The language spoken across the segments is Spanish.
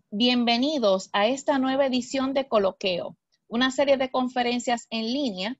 Bienvenidos a esta nueva edición de Coloqueo, una serie de conferencias en línea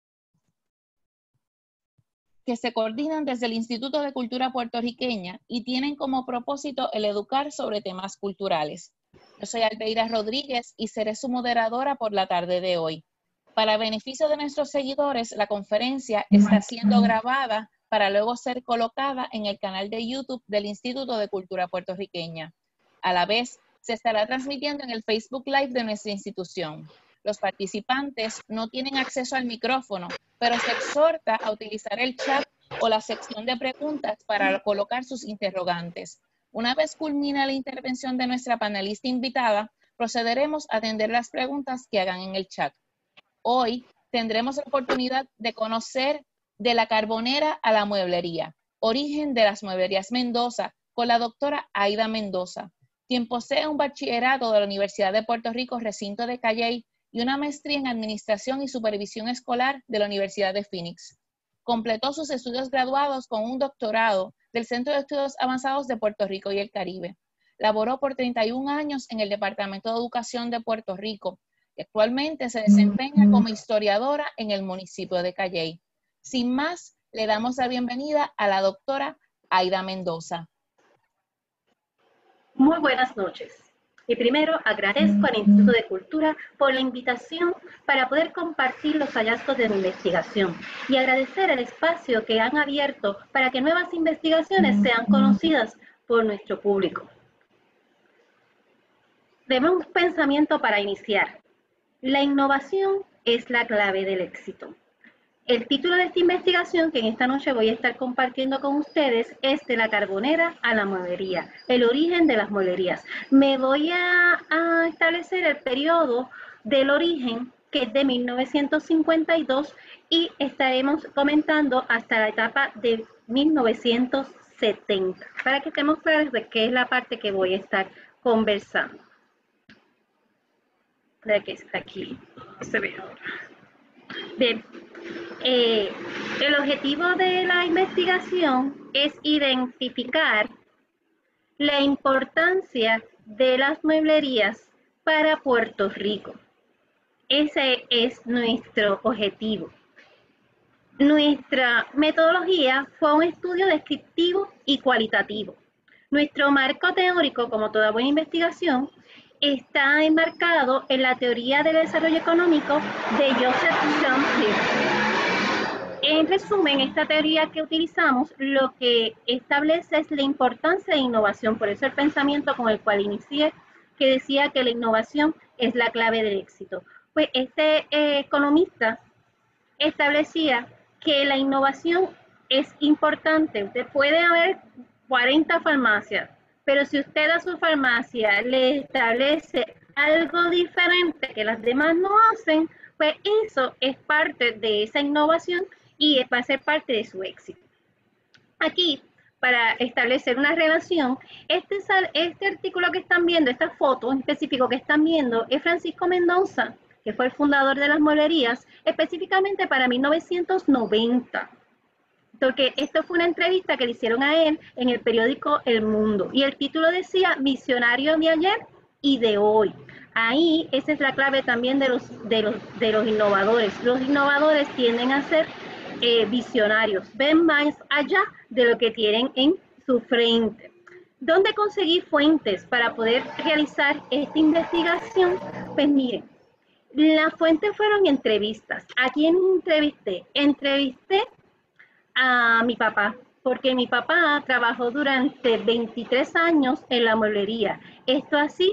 que se coordinan desde el Instituto de Cultura Puertorriqueña y tienen como propósito el educar sobre temas culturales. Yo soy Albeira Rodríguez y seré su moderadora por la tarde de hoy. Para beneficio de nuestros seguidores, la conferencia está siendo grabada para luego ser colocada en el canal de YouTube del Instituto de Cultura Puertorriqueña. A la vez, se estará transmitiendo en el Facebook Live de nuestra institución. Los participantes no tienen acceso al micrófono, pero se exhorta a utilizar el chat o la sección de preguntas para colocar sus interrogantes. Una vez culmina la intervención de nuestra panelista invitada, procederemos a atender las preguntas que hagan en el chat. Hoy tendremos la oportunidad de conocer de la carbonera a la mueblería, origen de las mueblerías Mendoza, con la doctora Aida Mendoza, quien posee un bachillerato de la Universidad de Puerto Rico, recinto de Calley, y una maestría en Administración y Supervisión Escolar de la Universidad de Phoenix. Completó sus estudios graduados con un doctorado del Centro de Estudios Avanzados de Puerto Rico y el Caribe. Laboró por 31 años en el Departamento de Educación de Puerto Rico y actualmente se desempeña como historiadora en el municipio de Calley. Sin más, le damos la bienvenida a la doctora Aida Mendoza. Muy buenas noches. Y primero agradezco al Instituto de Cultura por la invitación para poder compartir los hallazgos de mi investigación y agradecer el espacio que han abierto para que nuevas investigaciones sean conocidas por nuestro público. Demos un pensamiento para iniciar. La innovación es la clave del éxito. El título de esta investigación que en esta noche voy a estar compartiendo con ustedes es De la carbonera a la mueblería, el origen de las mueblerías. Me voy a establecer el periodo del origen, que es de 1952, y estaremos comentando hasta la etapa de 1970, para que estemos claros de qué es la parte que voy a estar conversando. De que está aquí, se ve ahora. Bien. El objetivo de la investigación es identificar la importancia de las mueblerías para Puerto Rico. Ese es nuestro objetivo. Nuestra metodología fue un estudio descriptivo y cualitativo. Nuestro marco teórico, como toda buena investigación, está enmarcado en la teoría del desarrollo económico de Joseph Schumpeter. En resumen, esta teoría que utilizamos lo que establece es la importancia de innovación, por eso el pensamiento con el cual inicié, que decía que la innovación es la clave del éxito. Pues este economista establecía que la innovación es importante. Usted puede haber 40 farmacias, pero si usted a su farmacia le establece algo diferente que las demás no hacen, pues eso es parte de esa innovación y va a ser parte de su éxito. Aquí, para establecer una relación, este artículo que están viendo, esta foto en específico que están viendo, es Francisco Mendoza, que fue el fundador de las mueblerías, específicamente para 1990. Porque esto fue una entrevista que le hicieron a él en el periódico El Mundo. Y el título decía, Visionario de ayer y de hoy. Ahí, esa es la clave también de los innovadores. Los innovadores tienden a ser visionarios, ven más allá de lo que tienen en su frente. ¿Dónde conseguí fuentes para poder realizar esta investigación? Pues miren, las fuentes fueron entrevistas. ¿A quién entrevisté? Entrevisté a mi papá, porque mi papá trabajó durante 23 años en la mueblería. Esto así,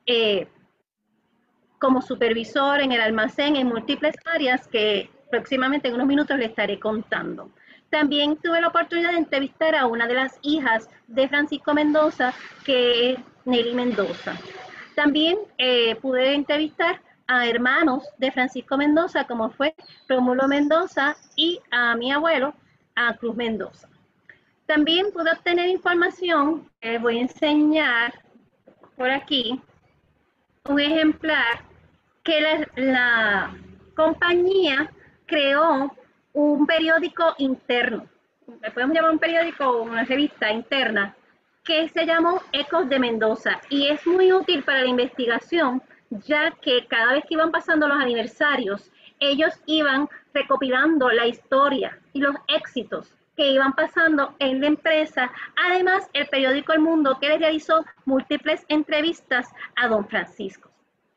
como supervisor en el almacén en múltiples áreas que próximamente en unos minutos le estaré contando. También tuve la oportunidad de entrevistar a una de las hijas de Francisco Mendoza, que es Nelly Mendoza. También pude entrevistar a hermanos de Francisco Mendoza, como fue Rómulo Mendoza y a mi abuelo, a Cruz Mendoza. También pude obtener información, voy a enseñar por aquí, un ejemplar que la compañía creó un periódico interno, le podemos llamar un periódico o una revista interna, que se llamó Ecos de Mendoza, y es muy útil para la investigación, ya que cada vez que iban pasando los aniversarios, ellos iban recopilando la historia y los éxitos que iban pasando en la empresa. Además, el periódico El Mundo, que le realizó múltiples entrevistas a don Francisco.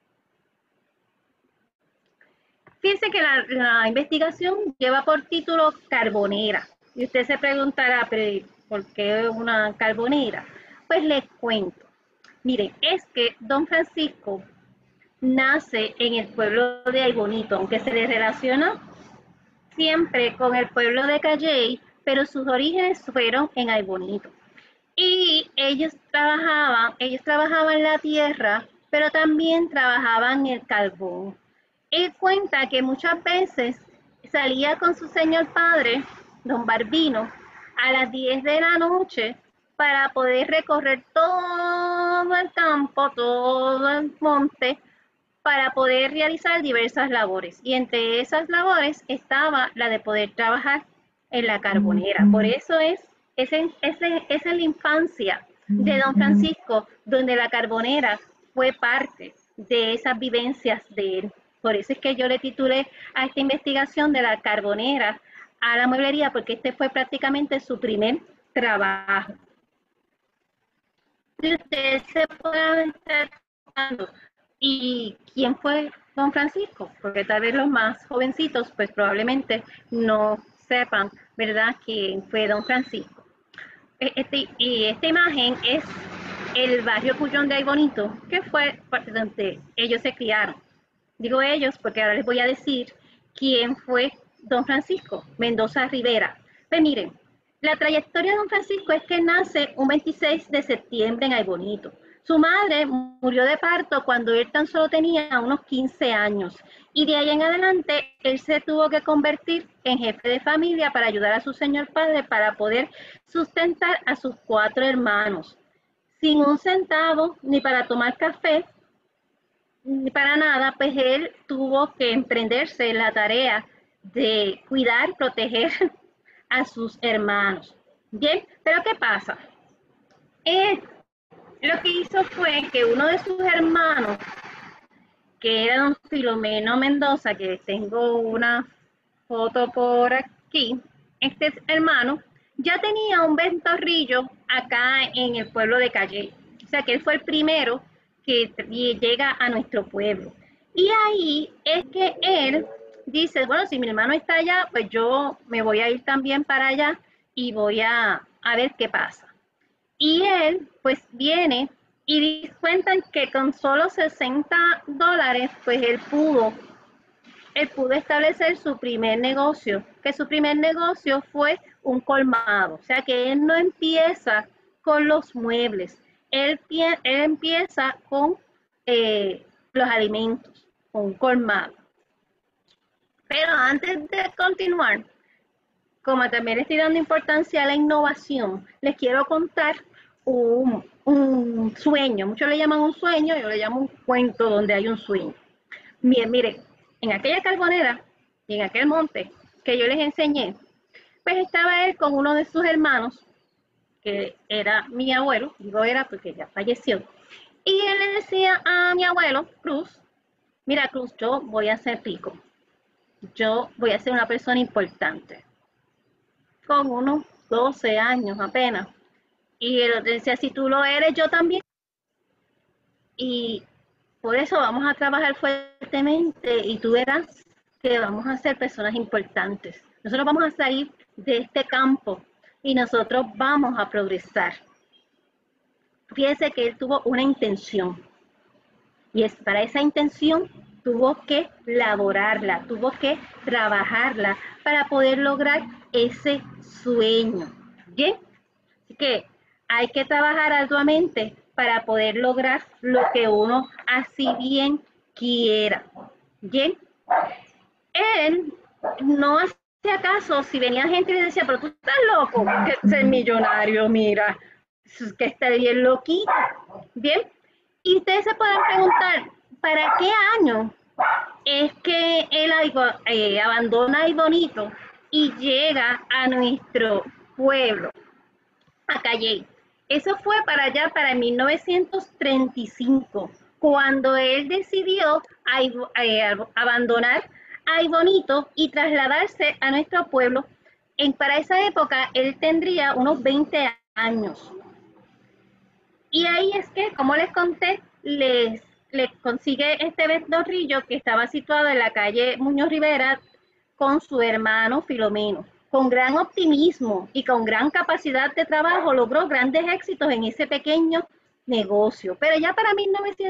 Fíjense que la investigación lleva por título Carbonera. Y usted se preguntará, pero ¿por qué una carbonera? Pues les cuento. Miren, es que don Francisco nace en el pueblo de Aybonito, aunque se le relaciona siempre con el pueblo de Calley, pero sus orígenes fueron en Aybonito. Y ellos trabajaban la tierra, pero también trabajaban el carbón. Él cuenta que muchas veces salía con su señor padre, don Barbino, a las 10 de la noche para poder recorrer todo el campo, todo el monte, para poder realizar diversas labores. Y entre esas labores estaba la de poder trabajar en la carbonera. Por eso es la infancia de don Francisco, donde la carbonera fue parte de esas vivencias de él. Por eso es que yo le titulé a esta investigación de la carbonera a la mueblería, porque este fue prácticamente su primer trabajo. Y ustedes se pueden estar preguntando, ¿y quién fue don Francisco? Porque tal vez los más jovencitos pues probablemente no sepan, ¿verdad?, quién fue don Francisco. Esta imagen es el barrio Cullón de Aybonito, que fue donde ellos se criaron. Digo ellos porque ahora les voy a decir quién fue don Francisco Mendoza Rivera. Pues miren, la trayectoria de don Francisco es que nace un 26 de septiembre en Aybonito. Su madre murió de parto cuando él tan solo tenía unos 15 años, y de ahí en adelante él se tuvo que convertir en jefe de familia para ayudar a su señor padre para poder sustentar a sus 4 hermanos. Sin un centavo ni para tomar café, ni para nada, pues él tuvo que emprenderse en la tarea de cuidar, proteger a sus hermanos. Bien, pero ¿qué pasa? Lo que hizo fue que uno de sus hermanos, que era don Filomeno Mendoza, que tengo una foto por aquí, este hermano ya tenía un ventorrillo acá en el pueblo de Calley. O sea que él fue el primero que llega a nuestro pueblo. Y ahí es que él dice, bueno, si mi hermano está allá, pues yo me voy a ir también para allá y voy a ver qué pasa. Y él pues viene y cuentan que con solo $60, pues él pudo establecer su primer negocio, que su primer negocio fue un colmado. O sea que él no empieza con los muebles, él empieza con los alimentos, con un colmado. Pero antes de continuar, como también le estoy dando importancia a la innovación, les quiero contar un sueño. Muchos le llaman un sueño, yo le llamo un cuento donde hay un sueño. Miren, en aquella carbonera y en aquel monte que yo les enseñé, pues estaba él con uno de sus hermanos, que era mi abuelo, digo era porque ya falleció, y él le decía a mi abuelo, Cruz, mira Cruz, yo voy a ser rico, yo voy a ser una persona importante, con unos 12 años apenas, y él decía, si tú lo eres, yo también, y por eso vamos a trabajar fuertemente y tú verás que vamos a ser personas importantes. Nosotros vamos a salir de este campo y nosotros vamos a progresar. Fíjese que él tuvo una intención y para esa intención tuvo que laborarla, tuvo que trabajarla para poder lograr ese sueño. ¿Bien? Así que hay que trabajar arduamente para poder lograr lo que uno así bien quiera. Bien, él no hacía caso si venía gente y le decía, pero tú estás loco, que es millonario, mira, que está bien loquito. Bien, y ustedes se pueden preguntar, ¿para qué año es que él abandona Aybonito y llega a nuestro pueblo, a Calley? Eso fue para allá, para 1935, cuando él decidió abandonar Ay Bonito y trasladarse a nuestro pueblo. Para esa época él tendría unos 20 años. Y ahí es que, como les conté, les consigue este vestorrillo que estaba situado en la calle Muñoz Rivera con su hermano Filomeno. Con gran optimismo y con gran capacidad de trabajo logró grandes éxitos en ese pequeño negocio. Pero ya para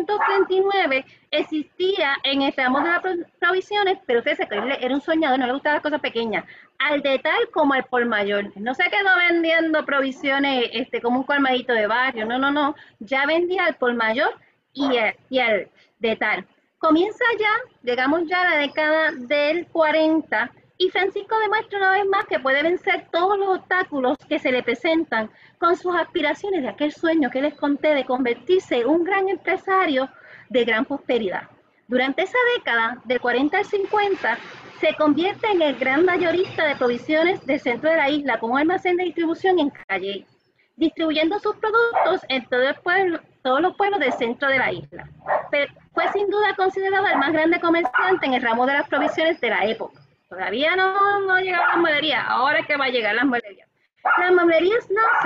1939 existía en el ramo de las provisiones, pero fíjese que él era un soñador, no le gustaban las cosas pequeñas, al de tal como al por mayor. No se quedó vendiendo provisiones como un colmadito de barrio, no, ya vendía al por mayor y al de tal. Comienza ya, llegamos ya a la década del 40, y Francisco demuestra una vez más que puede vencer todos los obstáculos que se le presentan con sus aspiraciones de aquel sueño que les conté de convertirse en un gran empresario de gran prosperidad. Durante esa década, del 40 al 50, se convierte en el gran mayorista de provisiones del centro de la isla, con un almacén de distribución en Calle, distribuyendo sus productos en todos los pueblos del centro de la isla. Pero fue sin duda considerado el más grande comerciante en el ramo de las provisiones de la época. Todavía no llegaban las mueblerías, ahora es que va a llegar las mueblerías. Las mueblerías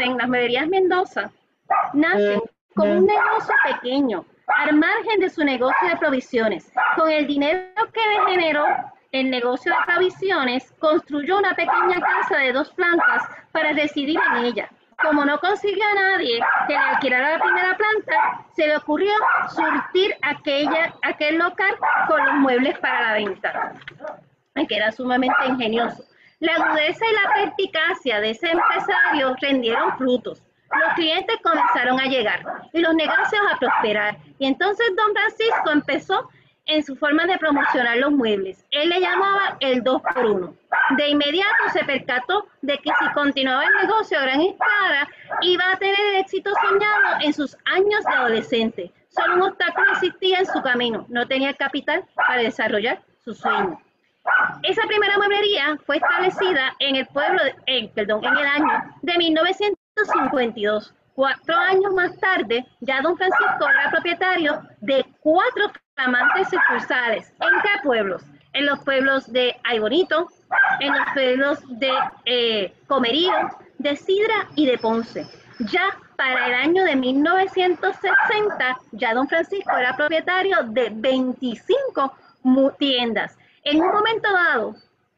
Mendoza nacen como un negocio pequeño, al margen de su negocio de provisiones. Con el dinero que le generó el negocio de provisiones, construyó una pequeña casa de 2 plantas para residir en ella. Como no consiguió a nadie que le alquilara la primera planta, se le ocurrió surtir aquel local con los muebles para la venta, que era sumamente ingenioso. La agudeza y la perspicacia de ese empresario rendieron frutos. Los clientes comenzaron a llegar y los negocios a prosperar. Y entonces don Francisco empezó en su forma de promocionar los muebles. Él le llamaba el 2x1. De inmediato se percató de que si continuaba el negocio a gran escala, iba a tener el éxito soñado en sus años de adolescente. Solo un obstáculo existía en su camino. No tenía el capital para desarrollar su sueño. Esa primera mueblería fue establecida en el año de 1952. 4 años más tarde, ya don Francisco era propietario de 4 flamantes sucursales. ¿En qué pueblos? En los pueblos de Ay Bonito, en los pueblos de Comerío, de Sidra y de Ponce. Ya para el año de 1960, ya don Francisco era propietario de 25 tiendas. En un momento dado,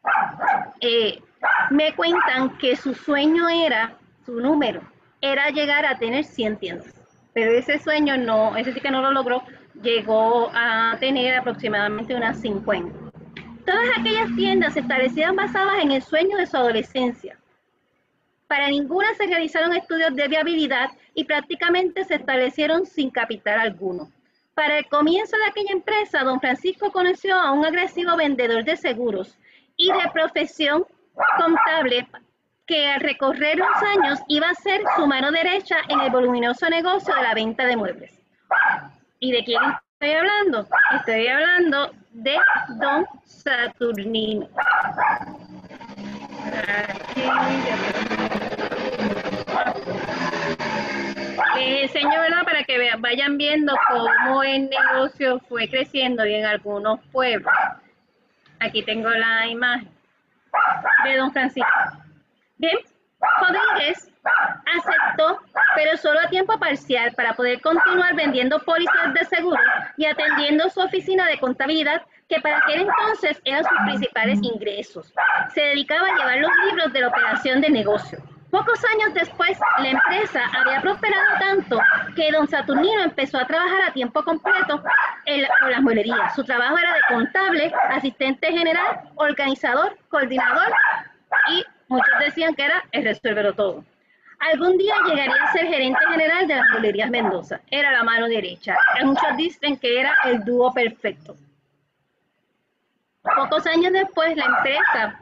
me cuentan que su sueño su número era llegar a tener 100 tiendas. Pero ese sueño ese sí que no lo logró, llegó a tener aproximadamente unas 50. Todas aquellas tiendas se establecían basadas en el sueño de su adolescencia. Para ninguna se realizaron estudios de viabilidad y prácticamente se establecieron sin capital alguno. Para el comienzo de aquella empresa, don Francisco conoció a un agresivo vendedor de seguros y de profesión contable que al recorrer los años iba a ser su mano derecha en el voluminoso negocio de la venta de muebles. ¿Y de quién estoy hablando? Estoy hablando de don Saturnino. Enseño, ¿verdad? Para que vayan viendo cómo el negocio fue creciendo y en algunos pueblos. Aquí tengo la imagen de don Francisco. Bien, Rodríguez aceptó, pero solo a tiempo parcial, para poder continuar vendiendo pólizas de seguro y atendiendo su oficina de contabilidad, que para aquel entonces eran sus principales ingresos. Se dedicaba a llevar los libros de la operación de negocio. Pocos años después, la empresa había prosperado tanto que don Saturnino empezó a trabajar a tiempo completo con las mueblerías. Su trabajo era de contable, asistente general, organizador, coordinador y muchos decían que era el resuélvelo todo. Algún día llegaría a ser gerente general de las mueblerías Mendoza. Era la mano derecha. Muchos dicen que era el dúo perfecto. Pocos años después, la empresa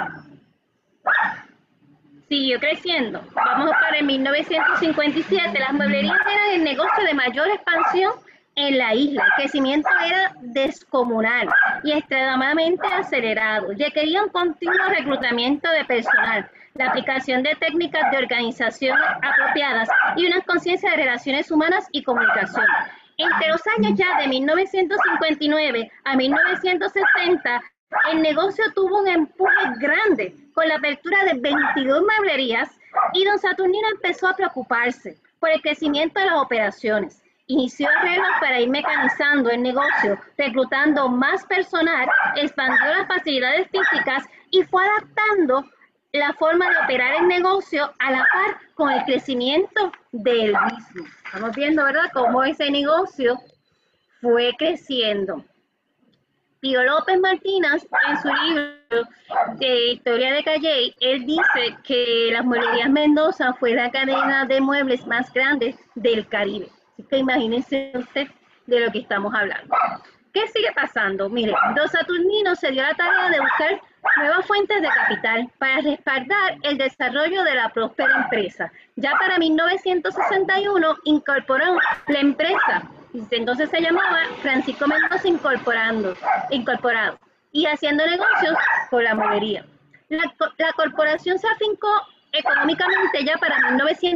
siguió creciendo. Vamos para el 1957. Las mueblerías eran el negocio de mayor expansión en la isla. El crecimiento era descomunal y extremadamente acelerado. Requería un continuo reclutamiento de personal. la aplicación de técnicas de organización apropiadas y una conciencia de relaciones humanas y comunicación. Entre los años ya de 1959 a 1960, el negocio tuvo un empuje grande con la apertura de 22 mueblerías y don Saturnino empezó a preocuparse por el crecimiento de las operaciones. Inició arreglos para ir mecanizando el negocio, reclutando más personal, expandió las facilidades físicas y fue adaptando la forma de operar el negocio a la par con el crecimiento del mismo. Estamos viendo, ¿verdad?, cómo ese negocio fue creciendo. Pío López Martínez, en su libro de Historia de Calley, él dice que las Mueblerías Mendoza fue la cadena de muebles más grande del Caribe. Así que imagínense usted de lo que estamos hablando. ¿Qué sigue pasando? Mire, don Saturnino se dio la tarea de buscar nuevas fuentes de capital para respaldar el desarrollo de la próspera empresa. Ya para 1961 incorporó la empresa, entonces se llamaba Francisco Mendoza Incorporado, y haciendo negocios con la mueblería. La corporación se afincó económicamente ya para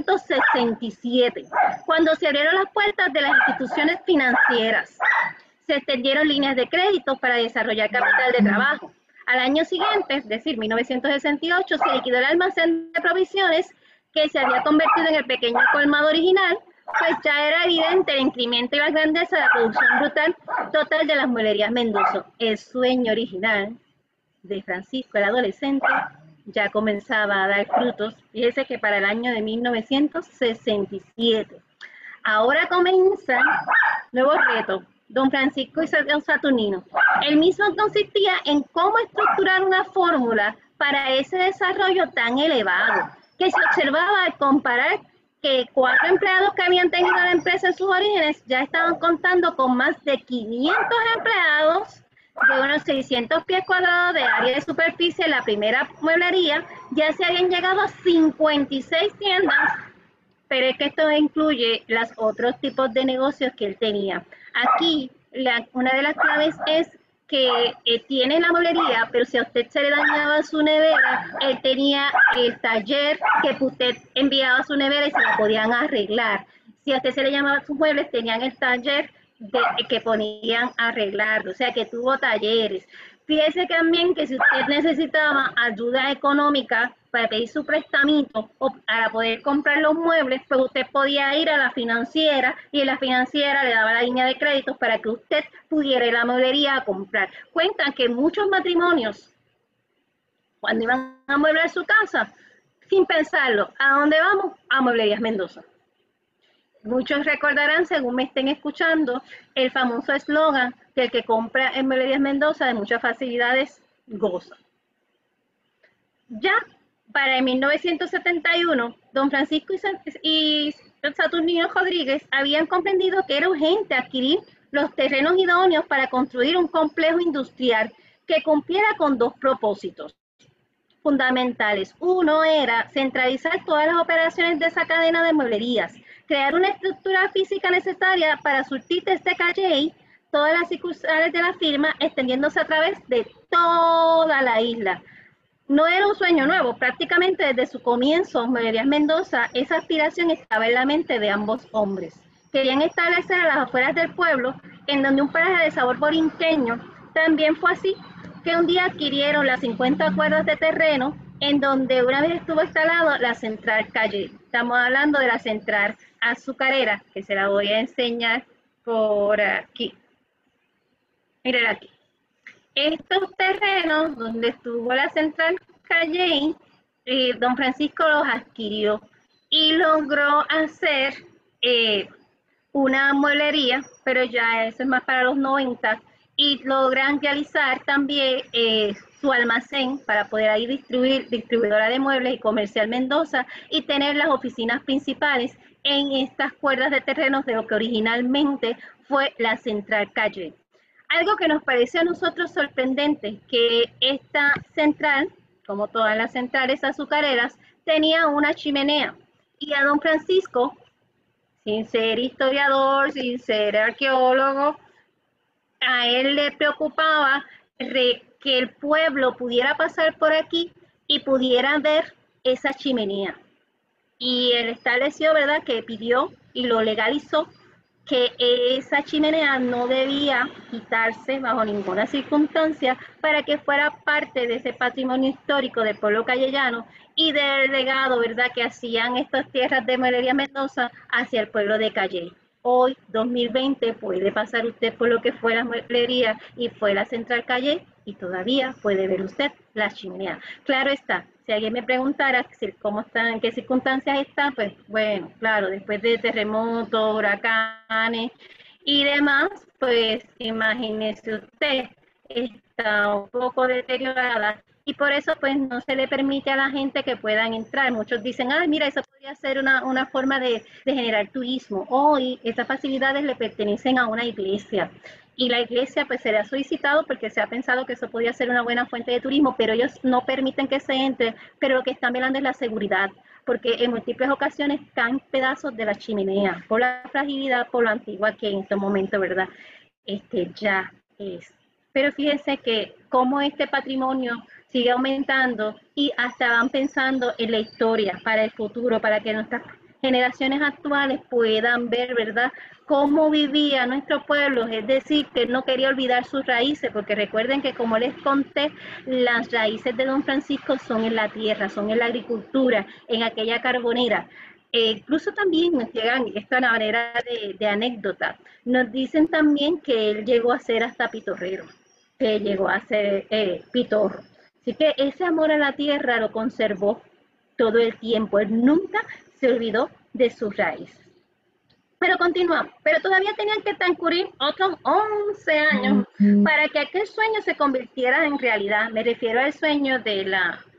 1967, cuando se abrieron las puertas de las instituciones financieras. Se extendieron líneas de crédito para desarrollar capital de trabajo. Al año siguiente, es decir, 1968, se liquidó el almacén de provisiones que se había convertido en el pequeño colmado original, pues ya era evidente el incremento y la grandeza de la producción brutal total de las Mueblerías Mendoza. El sueño original de Francisco, el adolescente, ya comenzaba a dar frutos. Fíjese que para el año de 1967. Ahora comienzan nuevos retos. Don Francisco y don Saturnino. El mismo consistía en cómo estructurar una fórmula para ese desarrollo tan elevado, que se observaba al comparar que 4 empleados que habían tenido la empresa en sus orígenes ya estaban contando con más de 500 empleados, de unos 600 pies cuadrados de área de superficie en la primera mueblería, ya se habían llegado a 56 tiendas, pero es que esto incluye los otros tipos de negocios que él tenía. Aquí, una de las claves es que tiene la mueblería, pero si a usted se le dañaba su nevera, él tenía el taller que usted enviaba a su nevera y se la podían arreglar. Si a usted se le llamaba sus muebles, tenían el taller que ponían a arreglarlo, o sea que tuvo talleres. Fíjese también que si usted necesitaba ayuda económica para pedir su prestamito o para poder comprar los muebles, pues usted podía ir a la financiera y en la financiera le daba la línea de créditos para que usted pudiera ir a la mueblería a comprar. Cuentan que muchos matrimonios, cuando iban a mueblar su casa, sin pensarlo, ¿a dónde vamos? A Mueblerías Mendoza. Muchos recordarán, según me estén escuchando, el famoso eslogan que el que compra en Mueblerías Mendoza de muchas facilidades goza. Ya para 1971, don Francisco y Saturnino Rodríguez habían comprendido que era urgente adquirir los terrenos idóneos para construir un complejo industrial que cumpliera con 2 propósitos fundamentales. Uno era centralizar todas las operaciones de esa cadena de mueblerías, crear una estructura física necesaria para surtir desde Calley todas las sucursales de la firma, extendiéndose a través de toda la isla. No era un sueño nuevo, prácticamente desde su comienzo, Mueblerías Mendoza, esa aspiración estaba en la mente de ambos hombres. Querían establecer a las afueras del pueblo, en donde un paraje de sabor borinqueño. También fue así que un día adquirieron las 50 cuerdas de terreno, en donde una vez estuvo instalado la central Calley. Estamos hablando de la central azucarera, que se la voy a enseñar por aquí. Miren aquí. Estos terrenos donde estuvo la central Calley, don Francisco los adquirió y logró hacer una mueblería, pero ya eso es más para los 90, y logran realizar también su almacén para poder ahí distribuir, distribuidora de muebles y Comercial Mendoza, y tener las oficinas principales en estas cuerdas de terrenos de lo que originalmente fue la central Calley. Algo que nos parece a nosotros sorprendente, que esta central, como todas las centrales azucareras, tenía una chimenea. Y a don Francisco, sin ser historiador, sin ser arqueólogo, a él le preocupaba que el pueblo pudiera pasar por aquí y pudiera ver esa chimenea. Y él estableció, ¿verdad?, que pidió y lo legalizó, que esa chimenea no debía quitarse bajo ninguna circunstancia para que fuera parte de ese patrimonio histórico del pueblo callellano y del legado, ¿verdad?, que hacían estas tierras de Mueblería Mendoza hacia el pueblo de Calle. Hoy, 2020, puede pasar usted por lo que fue la mueblería y fue la Central Calle y todavía puede ver usted la chimenea. Claro está, si alguien me preguntara cómo están, en qué circunstancias está, pues bueno, claro, después de terremotos, huracanes y demás, pues imagínese usted, está un poco deteriorada y por eso pues no se le permite a la gente que puedan entrar. Muchos dicen, ah, mira, eso podría ser una forma de generar turismo. Hoy esas facilidades le pertenecen a una iglesia y la iglesia pues se le ha solicitado porque se ha pensado que eso podría ser una buena fuente de turismo, pero ellos no permiten que se entre, pero lo que están velando es la seguridad, porque en múltiples ocasiones caen pedazos de la chimenea por la fragilidad, por lo antigua que en este momento, ¿verdad?, ya es. Pero fíjense que como este patrimonio sigue aumentando y hasta van pensando en la historia para el futuro, para que nuestras generaciones actuales puedan ver, ¿verdad?, cómo vivía nuestro pueblo, es decir, que no quería olvidar sus raíces, porque recuerden que como les conté, las raíces de Don Francisco son en la tierra, son en la agricultura, en aquella carbonera. Incluso también nos llegan esta manera de anécdota. Nos dicen también que él llegó a ser hasta pitorrero, que llegó a ser pitorro. Así que ese amor a la tierra lo conservó todo el tiempo. Él nunca se olvidó de sus raíces. Pero continuamos. Pero todavía tenían que transcurrir otros 11 años para que aquel sueño se convirtiera en realidad. Me refiero al sueño de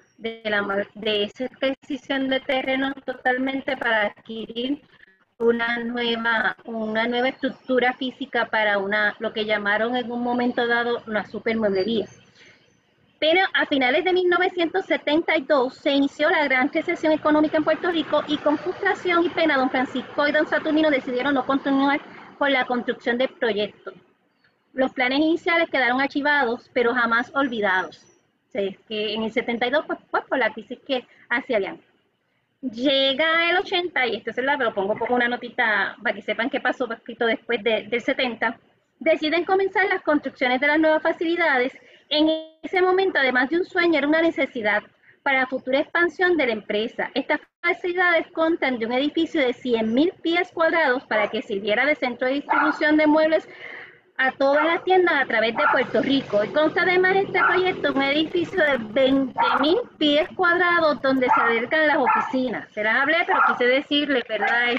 esa adquisición de terreno totalmente para adquirir una nueva estructura física para lo que llamaron en un momento dado una supermueblería. Pero a finales de 1972 se inició la gran recesión económica en Puerto Rico y con frustración y pena don Francisco y don Saturnino decidieron no continuar con la construcción del proyecto. Los planes iniciales quedaron archivados, pero jamás olvidados. O sea, es que en el 72, pues por la crisis que hacían. Llega el 80, y esto lo pongo como una notita para que sepan qué pasó poquito después del 70, deciden comenzar las construcciones de las nuevas facilidades. En ese momento, además de un sueño, era una necesidad para la futura expansión de la empresa. Estas facilidades constan de un edificio de 100,000 pies cuadrados para que sirviera de centro de distribución de muebles a todas las tiendas a través de Puerto Rico. Y consta además este proyecto un edificio de 20,000 pies cuadrados donde se albergan las oficinas. Se las hablé, pero quise decirles, ¿verdad?,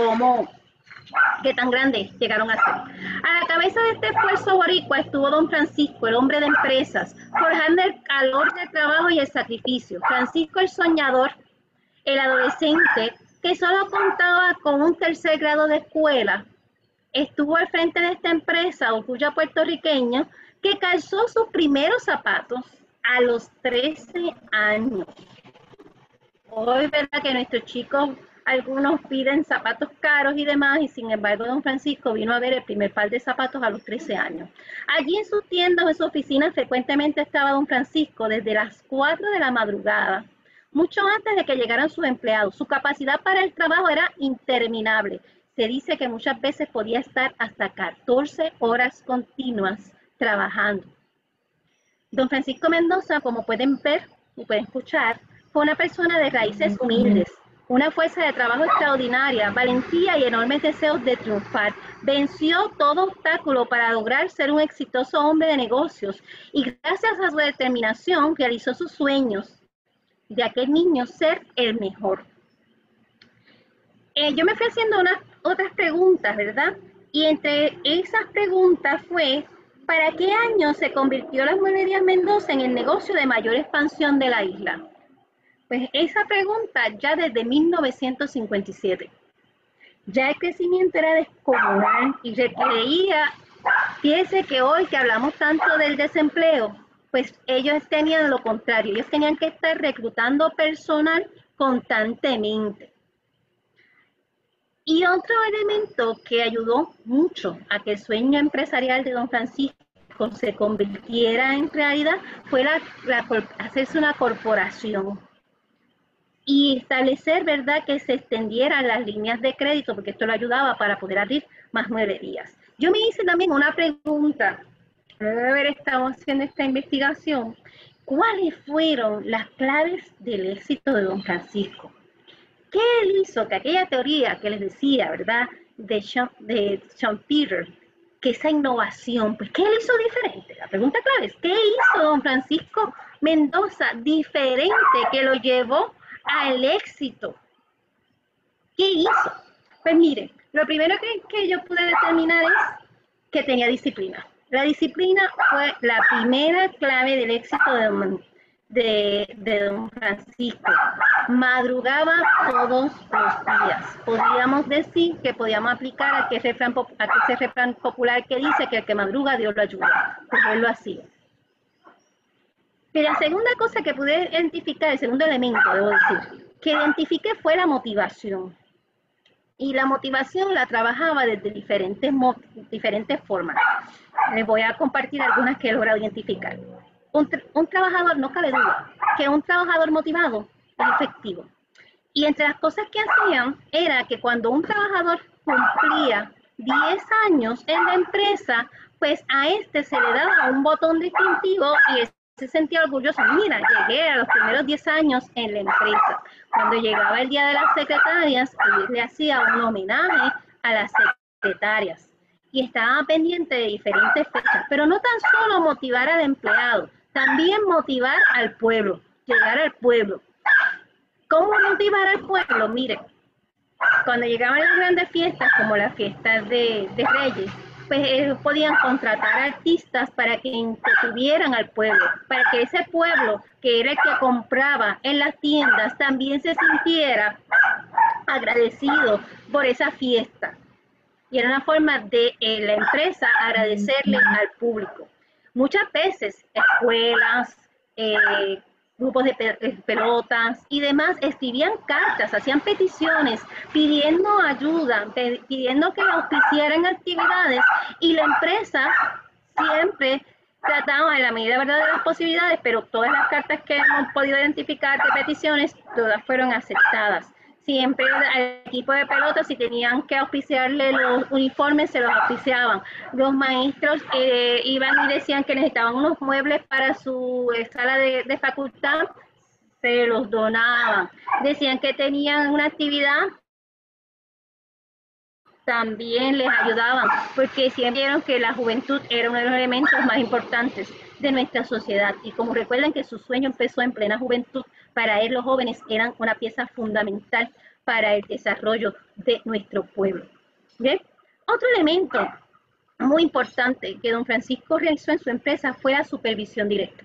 qué tan grandes llegaron a ser. A la cabeza de este esfuerzo boricua estuvo don Francisco, el hombre de empresas, forjando el calor del trabajo y el sacrificio. Francisco el soñador, el adolescente que solo contaba con un 3er grado de escuela, estuvo al frente de esta empresa, orgullo puertorriqueño, que calzó sus primeros zapatos a los 13 años. Hoy, ¿verdad?, que nuestros chicos, algunos piden zapatos caros y demás, y sin embargo don Francisco vino a ver el primer par de zapatos a los 13 años. Allí en sus tiendas o en su oficina frecuentemente estaba don Francisco desde las 4 de la madrugada, mucho antes de que llegaran sus empleados. Su capacidad para el trabajo era interminable. Se dice que muchas veces podía estar hasta 14 horas continuas trabajando. Don Francisco Mendoza, como pueden ver y pueden escuchar, fue una persona de raíces humildes, una fuerza de trabajo extraordinaria, valentía y enormes deseos de triunfar. Venció todo obstáculo para lograr ser un exitoso hombre de negocios y gracias a su determinación realizó sus sueños de aquel niño ser el mejor. Yo me fui haciendo otras preguntas, ¿verdad? Y entre esas preguntas fue, ¿para qué año se convirtió las Mueblerías Mendoza en el negocio de mayor expansión de la isla? Pues esa pregunta ya desde 1957. Ya el crecimiento era descomunal y requería, fíjese que hoy que hablamos tanto del desempleo, pues ellos tenían lo contrario, ellos tenían que estar reclutando personal constantemente. Y otro elemento que ayudó mucho a que el sueño empresarial de don Francisco se convirtiera en realidad fue hacerse una corporación. y establecer, ¿verdad?, que se extendieran las líneas de crédito, porque esto lo ayudaba para poder abrir más mueblerías. Yo me hice también una pregunta, luego de haber estado haciendo esta investigación, ¿cuáles fueron las claves del éxito de don Francisco? ¿Qué él hizo? Que aquella teoría que les decía, ¿verdad?, de Schumpeter, que esa innovación, pues, ¿qué él hizo diferente? La pregunta clave es, ¿qué hizo don Francisco Mendoza diferente que lo llevó al éxito? ¿Qué hizo? Pues mire, lo primero que yo pude determinar es que tenía disciplina. La disciplina fue la primera clave del éxito de don Francisco. Madrugaba todos los días. Podríamos decir que podíamos aplicar a ese refrán popular que dice que el que madruga Dios lo ayuda. Pues él lo hacía. Pero la segunda cosa que pude identificar, el segundo elemento, debo decir, que identifiqué fue la motivación. Y la motivación la trabajaba desde diferentes formas. Les voy a compartir algunas que he logrado identificar. Un trabajador, no cabe duda, que un trabajador motivado es efectivo. Y entre las cosas que hacían era que cuando un trabajador cumplía 10 años en la empresa, pues a este se le daba un botón distintivo y se sentía orgulloso. Mira, llegué a los primeros 10 años en la empresa. Cuando llegaba el día de las secretarias, él le hacía un homenaje a las secretarias y estaba pendiente de diferentes fechas, pero no tan solo motivar al empleado, también motivar al pueblo, llegar al pueblo. ¿Cómo motivar al pueblo? Mire, cuando llegaban las grandes fiestas, como las fiestas de Reyes, pues ellos podían contratar artistas para que entretuvieran al pueblo, para que ese pueblo, que era el que compraba en las tiendas, también se sintiera agradecido por esa fiesta. Y era una forma de la empresa agradecerle al público. Muchas veces escuelas, grupos de pelotas y demás escribían cartas, hacían peticiones pidiendo ayuda, pidiendo que auspiciaran actividades, y la empresa siempre trataba en la medida, ¿verdad?, de las posibilidades, pero todas las cartas que hemos podido identificar de peticiones, todas fueron aceptadas. Siempre al equipo de pelota, si tenían que auspiciarle los uniformes, se los auspiciaban. Los maestros iban y decían que necesitaban unos muebles para su sala de facultad, se los donaban. Decían que tenían una actividad, también les ayudaban, porque siempre vieron que la juventud era uno de los elementos más importantes de nuestra sociedad. Y como recuerden que su sueño empezó en plena juventud, para él los jóvenes eran una pieza fundamental para el desarrollo de nuestro pueblo. ¿Bien? Otro elemento muy importante que don Francisco realizó en su empresa fue la supervisión directa.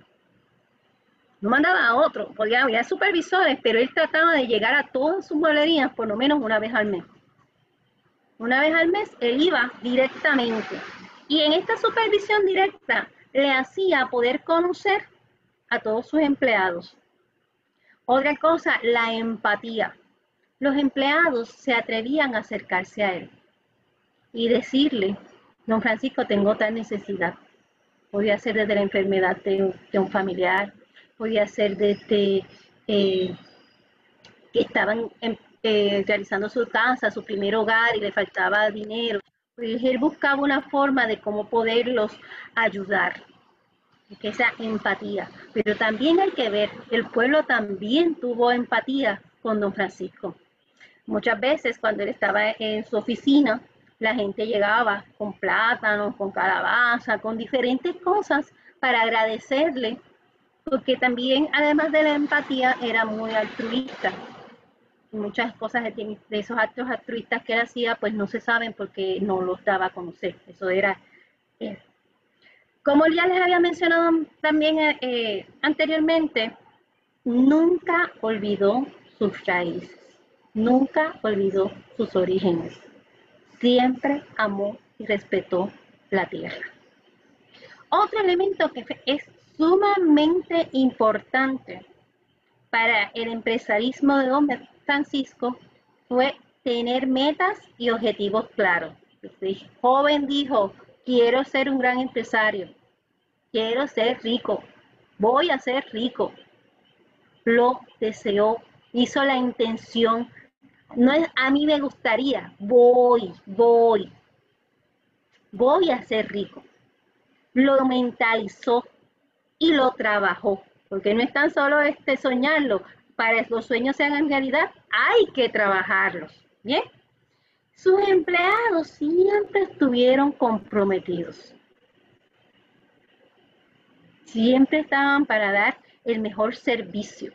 No mandaba a otro, podía haber supervisores, pero él trataba de llegar a todas sus mueblerías por lo menos una vez al mes. Una vez al mes él iba directamente, y en esta supervisión directa le hacía poder conocer a todos sus empleados. Otra cosa, la empatía. Los empleados se atrevían a acercarse a él y decirle: don Francisco, tengo tal necesidad. Podía ser desde la enfermedad de un familiar, podía ser desde que estaban realizando su casa, su primer hogar, y le faltaba dinero. Pues él buscaba una forma de cómo poderlos ayudar, esa empatía. Pero también hay que ver, el pueblo también tuvo empatía con don Francisco. Muchas veces cuando él estaba en su oficina, la gente llegaba con plátanos, con calabaza, con diferentes cosas para agradecerle, porque también, además de la empatía, era muy altruista. Muchas cosas de esos actos altruistas que él hacía, pues no se saben porque no los daba a conocer. Eso era él. Como ya les había mencionado también anteriormente, nunca olvidó sus raíces, nunca olvidó sus orígenes. Siempre amó y respetó la tierra. Otro elemento que es sumamente importante para el empresarismo de don Francisco fue tener metas y objetivos claros. Este joven dijo: quiero ser un gran empresario, quiero ser rico, voy a ser rico. Lo deseó hizo la intención. No es a mí me gustaría, voy a ser rico. Lo mentalizó y lo trabajó, porque no es tan solo soñarlo, para que los sueños se hagan realidad hay que trabajarlos, ¿bien? Sus empleados siempre estuvieron comprometidos, siempre estaban para dar el mejor servicio.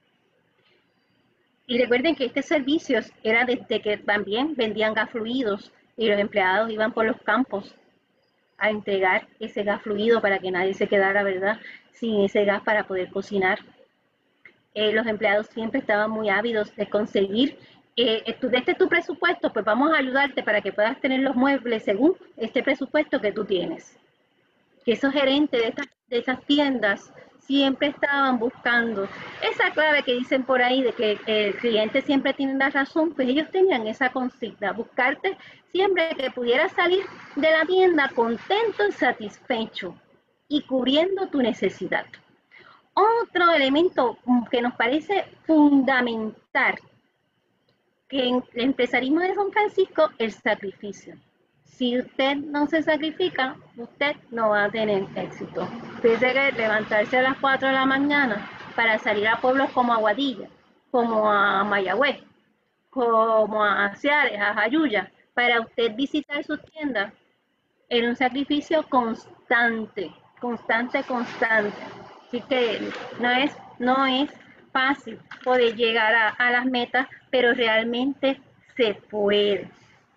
Y recuerden que este servicio era desde que también vendían gas fluidos y los empleados iban por los campos a entregar ese gas fluido para que nadie se quedara, ¿verdad?, sin ese gas para poder cocinar. Los empleados siempre estaban muy ávidos de conseguir, este es tu presupuesto, pues vamos a ayudarte para que puedas tener los muebles según este presupuesto que tú tienes. Que esos gerentes de esas tiendas siempre estaban buscando esa clave que dicen por ahí de que el cliente siempre tiene la razón, pues ellos tenían esa consigna, buscarte siempre que pudieras salir de la tienda contento y satisfecho y cubriendo tu necesidad. Otro elemento que nos parece fundamental que en el empresarismo de San Francisco, el sacrificio. Si usted no se sacrifica, usted no va a tener éxito. Fíjese que levantarse a las 4 de la mañana para salir a pueblos como Aguadilla, como a Mayagüez, como a Ciares, a Jayuya, para usted visitar sus tiendas, era un sacrificio constante. Así que no es fácil poder llegar a las metas, pero realmente se puede.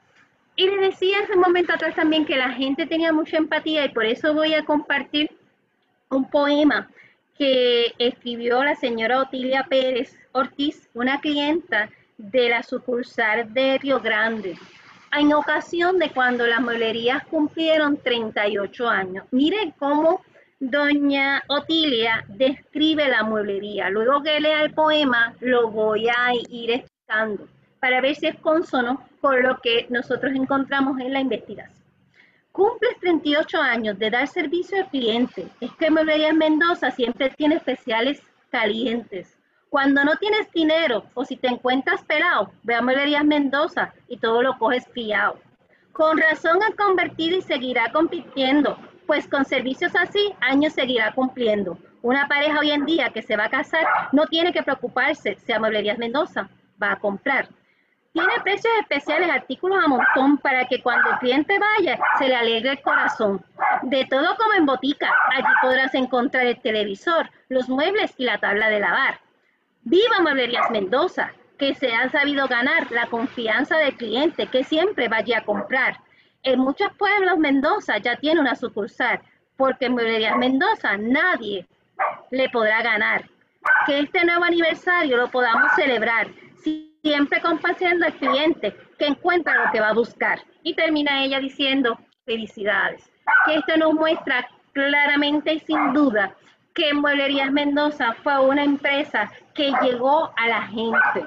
Y le decía hace un momento atrás también que la gente tenía mucha empatía y por eso voy a compartir un poema que escribió la señora Otilia Pérez Ortiz, una clienta de la sucursal de Río Grande, en ocasión de cuando las mueblerías cumplieron 38 años. Miren cómo doña Otilia describe la mueblería. Luego que lea el poema, lo voy a ir explicando para ver si es consono con lo que nosotros encontramos en la investigación. Cumples 38 años de dar servicio al cliente. Es que Mueblerías Mendoza siempre tiene especiales calientes. Cuando no tienes dinero o si te encuentras pelado, ve a Mueblerías Mendoza y todo lo coges fiado. Con razón ha convertido y seguirá compitiendo, pues con servicios así, años seguirá cumpliendo. Una pareja hoy en día que se va a casar no tiene que preocuparse si a Mueblerías Mendoza va a comprar. Tiene precios especiales, artículos a montón para que cuando el cliente vaya se le alegre el corazón. De todo como en botica, allí podrás encontrar el televisor, los muebles y la tabla de lavar. ¡Viva Mueblerías Mendoza! Que se ha sabido ganar la confianza del cliente que siempre vaya a comprar. En muchos pueblos Mendoza ya tiene una sucursal, porque en Mueblerías Mendoza nadie le podrá ganar. Que este nuevo aniversario lo podamos celebrar, siempre complaciendo al cliente que encuentra lo que va a buscar. Y termina ella diciendo, felicidades. Que esto nos muestra claramente y sin duda que Mueblerías Mendoza fue una empresa que llegó a la gente.